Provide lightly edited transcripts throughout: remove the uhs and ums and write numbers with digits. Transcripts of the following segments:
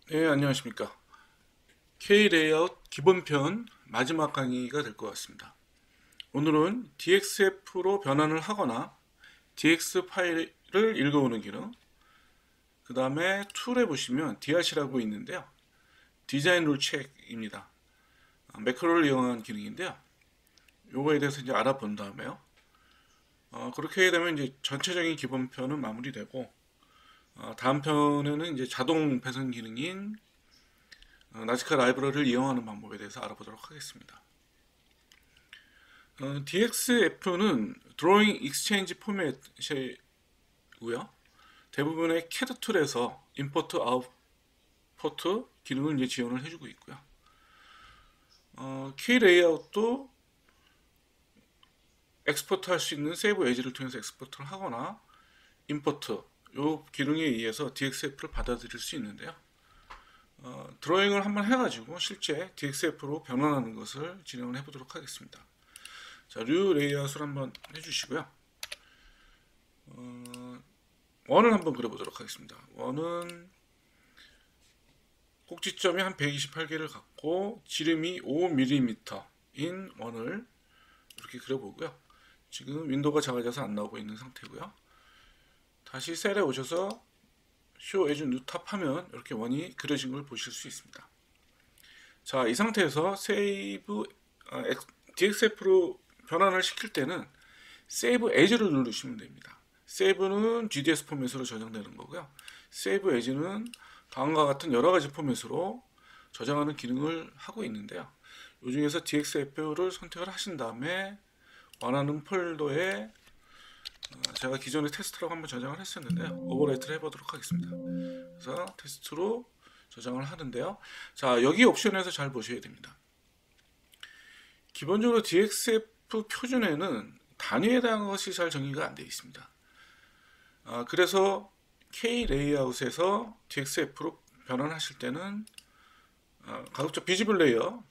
네, 안녕하십니까. K-레이아웃 기본편 마지막 강의가 될 것 같습니다. 오늘은 DXF로 변환을 하거나 DX 파일을 읽어오는 기능, 그 다음에 툴에 보시면 DRC라고 있는데요. 디자인 룰 체크입니다. 매크로를 이용한 기능인데요. 요거에 대해서 이제 알아본 다음에요. 그렇게 되면 이제 전체적인 기본편은 마무리되고, 다음 편에는 이제 자동 배선 기능인 나지카 라이브러리를 이용하는 방법에 대해서 알아보도록 하겠습니다. DXF는 드로잉 익스체인지 포맷이고요. 대부분의 CAD 툴에서 임포트 아웃포트 기능을 이제 지원을 해주고 있고요. 키 레이아웃도 엑스포트 할 수 있는 세이브 에이지를 통해서 엑스포트를 하거나 임포트 요 기능에 의해서 DXF를 받아들일 수 있는데요. 드로잉을 한번 해가지고 실제 DXF로 변환하는 것을 진행을 해보도록 하겠습니다. 자, 류 레이아웃을 한번 해주시고요. 원을 한번 그려보도록 하겠습니다. 원은 꼭지점이 한 128개를 갖고 지름이 5mm인 원을 이렇게 그려보고요. 지금 윈도우가 작아져서 안 나오고 있는 상태고요. 다시 셀에 오셔서 Show as New Tab 하면 이렇게 원이 그려진 걸 보실 수 있습니다. 자, 이 상태에서 세이브 DXF로 변환을 시킬 때는 세이브 에즈를 누르시면 됩니다. 세이브는 GDS 포맷으로 저장되는 거고요. 세이브 에즈는 다음과 같은 여러 가지 포맷으로 저장하는 기능을 하고 있는데요. 이 중에서 DXF를 선택을 하신 다음에 원하는 폴더에 제가 기존에 테스트라고 한번 저장을 했었는데요. 오버라이트를 해보도록 하겠습니다. 그래서 테스트로 저장을 하는데요. 자, 여기 옵션에서 잘 보셔야 됩니다. 기본적으로 DXF 표준에는 단위에 대한 것이 잘 정의가 안 되어 있습니다. 그래서 K 레이아웃에서 DXF로 변환하실 때는 가급적 비지블 레이어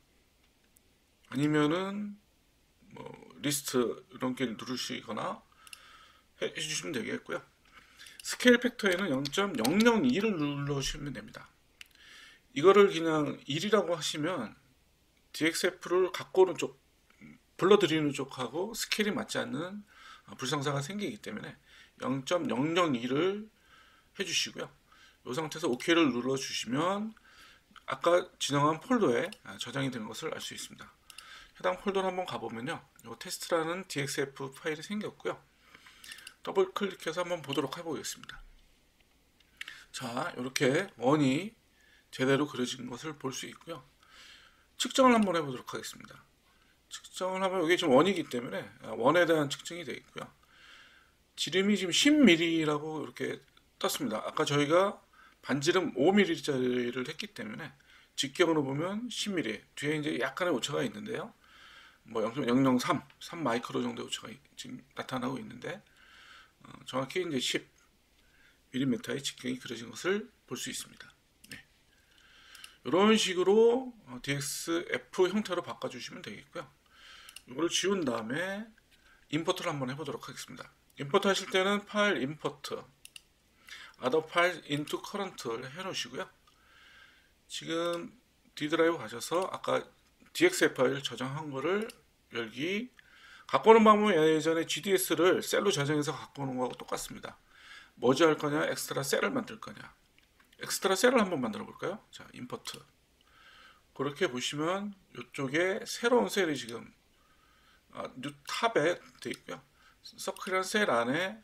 아니면은 뭐 리스트 이런 게 누르시거나 해주시면 되겠고요. 스케일 팩터에는 0.002를 눌러주시면 됩니다. 이거를 그냥 1이라고 하시면 DXF를 갖고 오는 쪽, 불러들이는 쪽하고 스케일이 맞지 않는 불상사가 생기기 때문에 0.002를 해주시고요. 이 상태에서 OK를 눌러주시면 아까 지정한 폴더에 저장이 되는 것을 알 수 있습니다. 해당 폴더를 한번 가보면요. 이 테스트라는 DXF 파일이 생겼고요. 더블 클릭해서 한번 보도록 해보겠습니다. 자, 이렇게 원이 제대로 그려진 것을 볼 수 있고요. 측정을 한번 해보도록 하겠습니다. 측정을 하면 이게 지금 원이기 때문에 원에 대한 측정이 되어 있고요. 지름이 지금 10mm라고 이렇게 떴습니다. 아까 저희가 반지름 5mm짜리를 했기 때문에 직경으로 보면 10mm, 뒤에 이제 약간의 오차가 있는데요. 뭐 0.003, 3 마이크로 정도의 오차가 지금 나타나고 있는데 정확히 이제 10mm의 직경이 그려진 것을 볼 수 있습니다. 네. 이런 식으로 DXF 형태로 바꿔주시면 되겠고요. 이걸 지운 다음에 임포트를 한번 해보도록 하겠습니다. 임포트 하실 때는 파일 임포트, other file into current를 해놓으시고요. 지금 D 드라이브 가셔서 아까 DXF 파일 저장한 거를 열기, 갖고 오는 방법은 예전에 GDS를 셀로 저장해서 갖고 오는 거하고 똑같습니다. 머지 할 거냐, 엑스트라 셀을 만들 거냐. 엑스트라 셀을 한번 만들어 볼까요? 자, 임포트. 그렇게 보시면 이쪽에 새로운 셀이 지금 뉴 탑에 되어 있고요. 서클이라는 셀 안에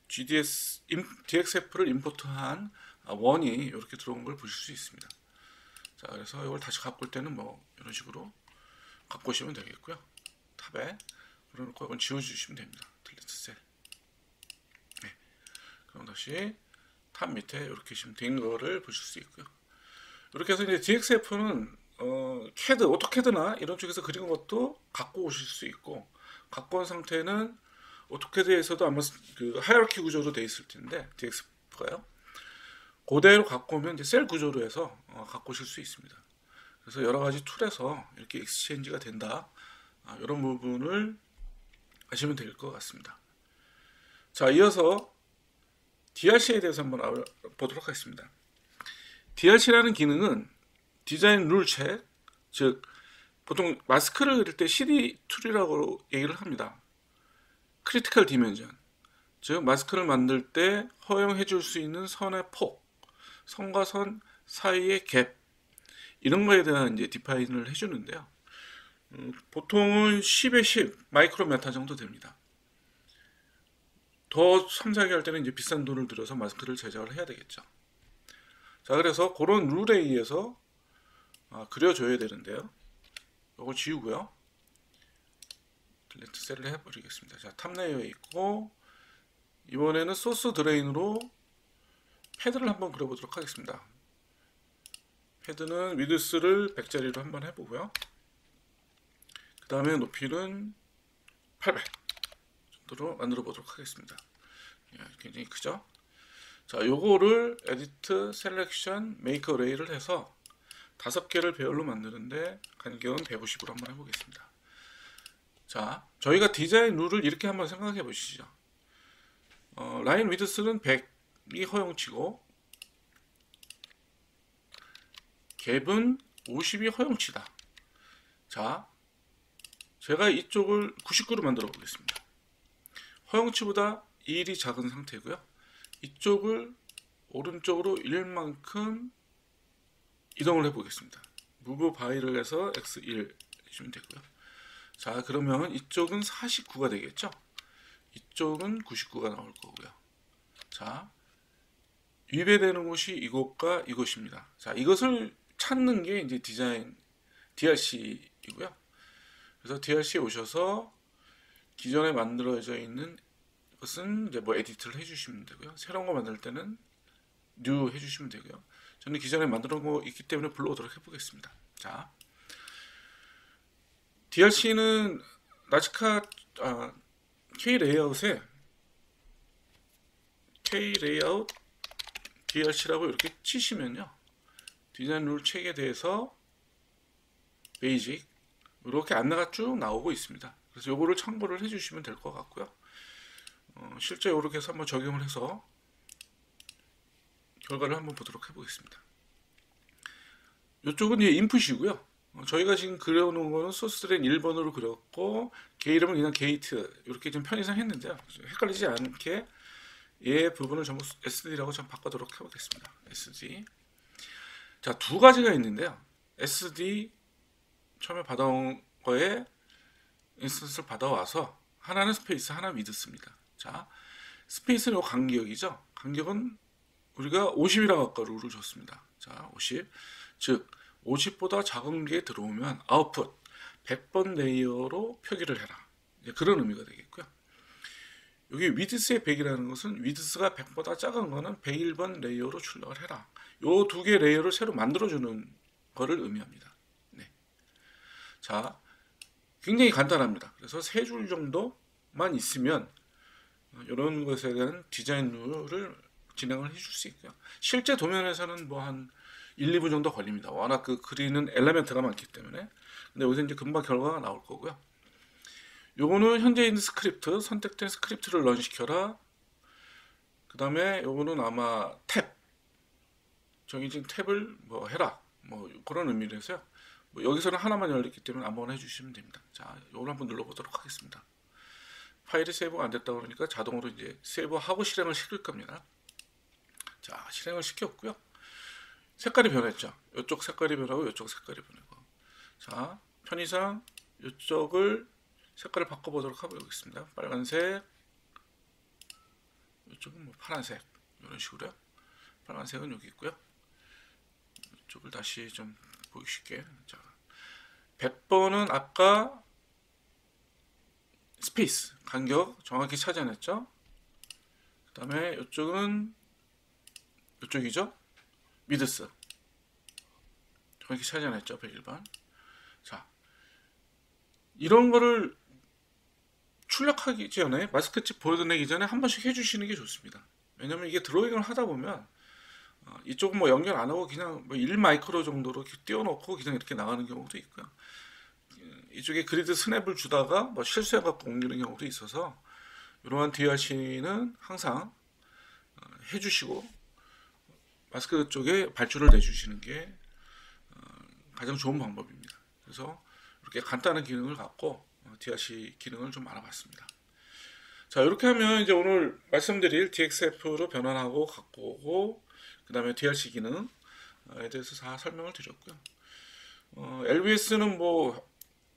DXF를 임포트한 원이 이렇게 들어온 걸 보실 수 있습니다. 자, 그래서 이걸 다시 갖고 올 때는 뭐 이런 식으로 갖고 오시면 되겠고요. 탑에 그러놓고 이건 지워주시면 됩니다. 딜리트 셀. 네. 그럼 다시 탑 밑에 이렇게 된 거를 보실 수 있고요. 이렇게 해서 이제 DXF는 CAD, 오토캐드나 이런 쪽에서 그리는 것도 갖고 오실 수 있고, 갖고 온 상태는 오토캐드에서도 아마 그 하이어라키 구조로 되어 있을 텐데 DXF가요. 그대로 갖고 오면 이제 셀 구조로 해서 갖고 오실 수 있습니다. 그래서 여러 가지 툴에서 이렇게 익스체인지가 된다. 이런 부분을 아시면 될 것 같습니다. 자, 이어서 DRC에 대해서 한번 보도록 하겠습니다. DRC라는 기능은 디자인 룰 체크, 즉 보통 마스크를 그릴 때 CD2라고 얘기를 합니다. 크리티컬 디멘전, 즉 마스크를 만들 때 허용해 줄 수 있는 선의 폭, 선과 선 사이의 갭, 이런 거에 대한 이제 디파인을 해주는데요. 보통은 10에 10 마이크로메타 정도 됩니다. 더 섬세하게 할 때는 이제 비싼 돈을 들여서 마스크를 제작을 해야 되겠죠. 자, 그래서 그런 룰에 의해서 그려줘야 되는데요. 이거 지우고요. 딜리트 셀을 해버리겠습니다. 자, 탑 레이어에 있고, 이번에는 소스 드레인으로 패드를 한번 그려보도록 하겠습니다. 패드는 위드스를 100짜리로 한번 해보고요. 그 다음에 높이는 800 정도로 만들어 보도록 하겠습니다. 굉장히 크죠? 자, 요거를 에디트, 셀렉션, 메이크 어레이를 해서 5개를 배열로 만드는데 간격은 150으로 한번 해보겠습니다. 자, 저희가 디자인 룰을 이렇게 한번 생각해 보시죠. 라인 위드스는 100이 허용치고 갭은 50이 허용치다. 자, 제가 이쪽을 99로 만들어 보겠습니다. 허용치보다 1이 작은 상태고요. 이쪽을 오른쪽으로 1만큼 이동을 해 보겠습니다. 무브 바이를 해서 x1 해주면 되고요. 자, 그러면 이쪽은 49가 되겠죠. 이쪽은 99가 나올 거고요. 자, 위배되는 곳이 이곳과 이곳입니다. 자, 이것을 찾는 게 이제 디자인 DRC이고요. 그래서 DRC에 오셔서 기존에 만들어져 있는 것은 이제 뭐 에디트를 해주시면 되고요. 새로운 거 만들 때는 뉴 해주시면 되고요. 저는 기존에 만들어 놓은 거 있기 때문에 불러오도록 해보겠습니다. 자, DRC는 나지카 K 레이아웃에 K 레이아웃 DRC라고 이렇게 치시면요, 디자인 룰 책에 대해서 베이직 이렇게 안내가 쭉 나오고 있습니다. 그래서 요거를 참고를 해주시면 될 것 같고요. 실제 이렇게 해서 한번 적용을 해서 결과를 한번 보도록 해보겠습니다. 이쪽은 이제 인풋이고요. 저희가 지금 그려놓은 거는 소스드레인 1번으로 그렸고, 게 이름은 그냥 게이트 이렇게 좀 편의상 했는데요. 헷갈리지 않게 얘 부분을 전부 SD라고 좀 바꿔도록 해보겠습니다. SD. 자, 두 가지가 있는데요. SD 처음에 받아온 거에 인스턴스를 받아와서 하나는 스페이스, 하나는 위드스입니다. 자, 스페이스는 요 간격이죠. 간격은 우리가 50이라고 아까 룰을 줬습니다. 자, 50. 즉 50보다 작은 게 들어오면 아웃풋 100번 레이어로 표기를 해라. 그런 의미가 되겠고요. 여기 위드스의 100이라는 것은 위드스가 100보다 작은 거는 101번 레이어로 출력을 해라. 요 두 개 레이어를 새로 만들어주는 거를 의미합니다. 네. 자, 굉장히 간단합니다. 그래서 3줄 정도만 있으면 이런 것에 대한 디자인 룰을 진행을 해줄 수 있고요. 실제 도면에서는 뭐 한 1, 2분 정도 걸립니다. 워낙 그 그리는 엘리멘트가 많기 때문에. 근데 여기서 이제 금방 결과가 나올 거고요. 요거는 현재 있는 스크립트, 선택된 스크립트를 런시켜라. 그 다음에 요거는 아마 탭, 정해진 탭을 뭐 해라. 뭐 그런 의미로서요. 뭐 여기서는 하나만 열렸기 때문에 아무거나 해주시면 됩니다. 자, 요걸 한번 눌러보도록 하겠습니다. 파일이 세이브가 안 됐다 그러니까 자동으로 이제 세이브하고 실행을 시킬 겁니다. 자, 실행을 시켰고요. 색깔이 변했죠. 이쪽 색깔이 변하고 이쪽 색깔이 변하고. 자, 편의상 이쪽을 색깔을 바꿔보도록 해보겠습니다. 빨간색, 이쪽은 뭐 파란색, 이런 식으로요. 빨간색은 여기 있고요. 이쪽을 다시 좀 보기 쉽게. 자, 100번은 아까 스페이스 간격 정확히 찾아냈죠. 그 다음에 이쪽은 이쪽이죠. 위드스 정확히 찾아냈죠. 101번. 자, 이런 거를 출력하기 전에 마스크 칩 보여드리기 전에 한 번씩 해주시는 게 좋습니다. 왜냐면 이게 드로잉을 하다 보면 이쪽은 뭐 연결 안 하고 그냥 뭐 1마이크로 정도로 이렇게 띄워놓고 그냥 이렇게 나가는 경우도 있고요. 이쪽에 그리드 스냅을 주다가 뭐 실수해갖고 옮기는 경우도 있어서 이러한 DRC는 항상 해주시고 마스크 쪽에 발주를 내주시는 게 가장 좋은 방법입니다. 그래서 이렇게 간단한 기능을 갖고 DRC 기능을 좀 알아봤습니다. 자, 이렇게 하면 이제 오늘 말씀드릴 DXF로 변환하고 갖고 오고 그 다음에 DRC 기능에 대해서 다 설명을 드렸고요. LBS는 뭐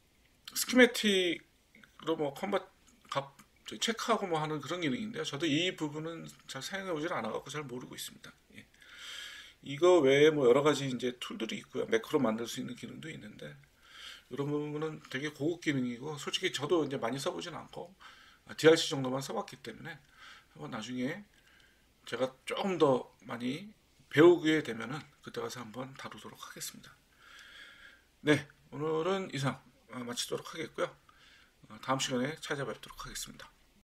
스키매틱으로 뭐 컴bat 체크하고 뭐 하는 그런 기능인데요. 저도 이 부분은 잘 사용해 보질 않아갖고 잘 모르고 있습니다. 예. 이거 외에 뭐 여러 가지 이제 툴들이 있고요. 매크로 만들 수 있는 기능도 있는데 이런 부분은 되게 고급 기능이고 솔직히 저도 이제 많이 써보진 않고 DRC 정도만 써봤기 때문에 한번 나중에 제가 조금 더 많이 배우게 되면은 그때 가서 한번 다루도록 하겠습니다. 네, 오늘은 이상 마치도록 하겠고요. 다음 시간에 찾아뵙도록 하겠습니다.